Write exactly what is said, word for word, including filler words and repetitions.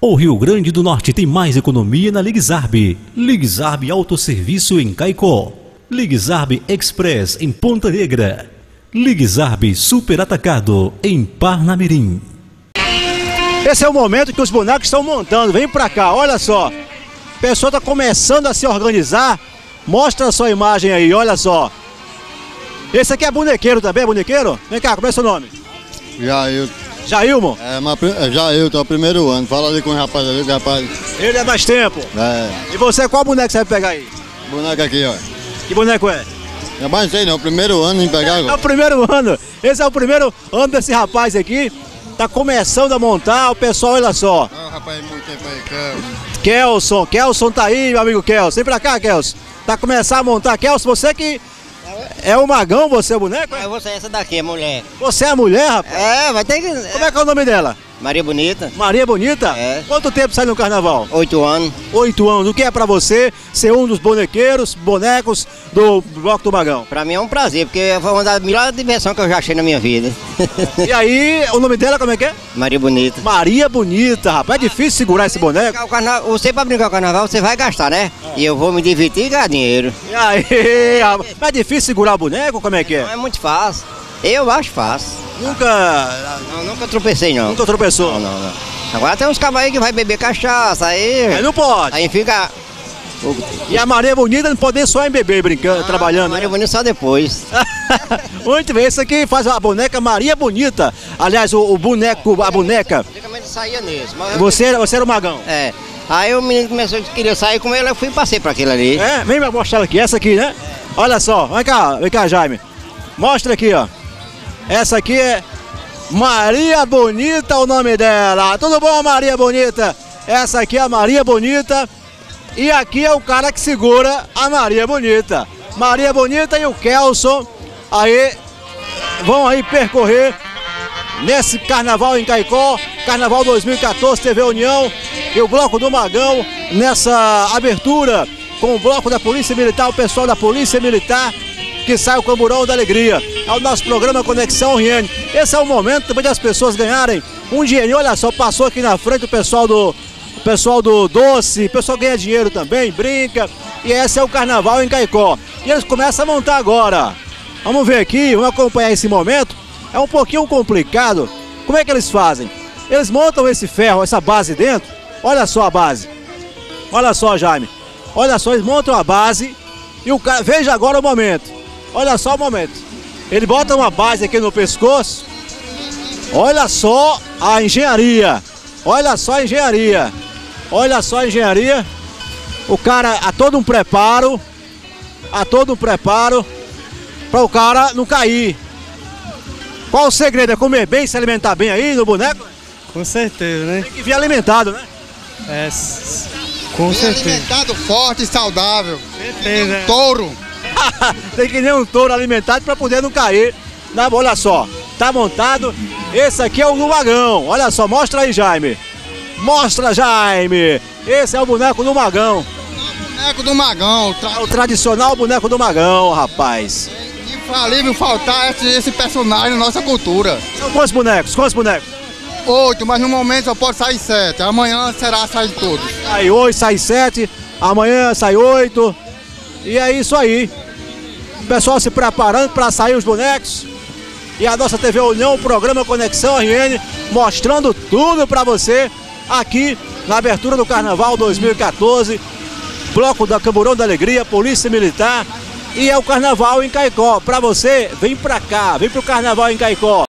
O Rio Grande do Norte tem mais economia na Ligzarb. Ligzarb Autosserviço em Caicó. Ligzarb Express em Ponta Negra. Ligzarb Super Atacado em Parnamirim. Esse é o momento que os bonecos estão montando. Vem pra cá, olha só. O pessoal está começando a se organizar. Mostra a sua imagem aí, olha só. Esse aqui é bonequeiro também, é bonequeiro? Vem cá, como é seu nome? Jair. Jailmo? É, mas Jair, tá o primeiro ano. Fala ali com o rapaz ali, o rapaz. Ele é mais tempo. É. E você, qual boneco você vai pegar aí? Boneco aqui, ó. Que boneco é? É mais sei não, o primeiro ano em pegar agora. É o primeiro ano. Esse é o primeiro ano desse rapaz aqui. Tá começando a montar, o pessoal, olha só. Ah, o rapaz, muito tempo aí, Kelson. Kelson, Kelson tá aí, meu amigo Kelson. Vem pra cá, Kelson. Tá começando a montar. Kelson, você que é o magão, você é o boneco? É? É você, essa daqui, a mulher. Você é a mulher, rapaz? É, vai ter que... Como é que é o nome dela? Maria Bonita. Maria Bonita? É. Quanto tempo sai no carnaval? Oito anos. Oito anos. O que é pra você ser um dos bonequeiros, bonecos do Bloco do Magão? Pra mim é um prazer, porque foi uma das melhores diversões que eu já achei na minha vida. E aí, o nome dela como é que é? Maria Bonita. Maria Bonita, rapaz. É difícil segurar esse boneco. O carna... Você pra brincar com o carnaval, você vai gastar, né? E eu vou me divertir e ganhar dinheiro. E aí, rapaz. Mas é difícil segurar o boneco, como é que Não é? é muito fácil. Eu acho fácil. Nunca... Não, nunca tropecei, não. Nunca tropeçou? Não, não, não. Agora tem uns cabos aí que vai beber cachaça, aí... Aí não pode. Aí fica... E a Maria Bonita não pode nem só em beber, brincando, Ah, trabalhando. Maria né? Bonita só depois. Muito bem, esse aqui faz a boneca Maria Bonita. Aliás, o, o boneco, a boneca. Praticamente saía nisso. Mas... Você, era- você era o magão. É. Aí o menino começou a querer sair com ele, eu fui e passei pra aquele ali. É, vem me mostrar aqui, essa aqui, né? Olha só, vem cá, vem cá, Jaime. Mostra aqui, ó. Essa aqui é Maria Bonita, o nome dela. Tudo bom, Maria Bonita? Essa aqui é a Maria Bonita. E aqui é o cara que segura a Maria Bonita. Maria Bonita e o Kelson aí vão aí percorrer nesse carnaval em Caicó, Carnaval dois mil e quatorze, T V União e o Bloco do Magão nessa abertura com o Bloco da Polícia Militar, o pessoal da Polícia Militar que sai o Camburão da Alegria. É o nosso programa Conexão R N. Esse é o momento também das pessoas ganharem um dinheirinho. Olha só, passou aqui na frente o pessoal do o pessoal do doce, o pessoal ganha dinheiro também, brinca. E esse é o carnaval em Caicó. E eles começam a montar agora. Vamos ver aqui, vamos acompanhar esse momento. É um pouquinho complicado. Como é que eles fazem? Eles montam esse ferro, essa base dentro. Olha só a base. Olha só, Jaime. Olha só, eles montam a base. E o cara, veja agora o momento. Olha só o momento. Ele bota uma base aqui no pescoço. Olha só a engenharia. Olha só a engenharia. Olha só a engenharia. O cara, há todo um preparo. Há todo um preparo para o cara não cair. Qual o segredo? É comer bem, se alimentar bem aí no boneco? Com certeza, né? Tem que vir alimentado, né? É, s- com Bem certeza. alimentado, forte e saudável. Certeza. é. Touro. Tem que nem um touro alimentado para poder não cair. Na, olha só, tá montado. Esse aqui é o do Magão. Olha só, mostra aí, Jaime. Mostra, Jaime. Esse é o boneco do Magão. Boneco do Magão. Tra... É o tradicional boneco do Magão, rapaz. Infalível faltar esse, esse personagem na nossa cultura. São quantos bonecos? Quantos bonecos? Oito, mas no momento só pode sair sete. Amanhã será sair todos. Sai oito, sai sete. Amanhã sai oito. E é isso aí. O pessoal se preparando para sair os bonecos. E a nossa T V União, o programa Conexão R N, mostrando tudo para você aqui na abertura do Carnaval dois mil e quatorze. Bloco da Camburão da Alegria, Polícia Militar. E é o Carnaval em Caicó. Para você, vem para cá, vem pro Carnaval em Caicó.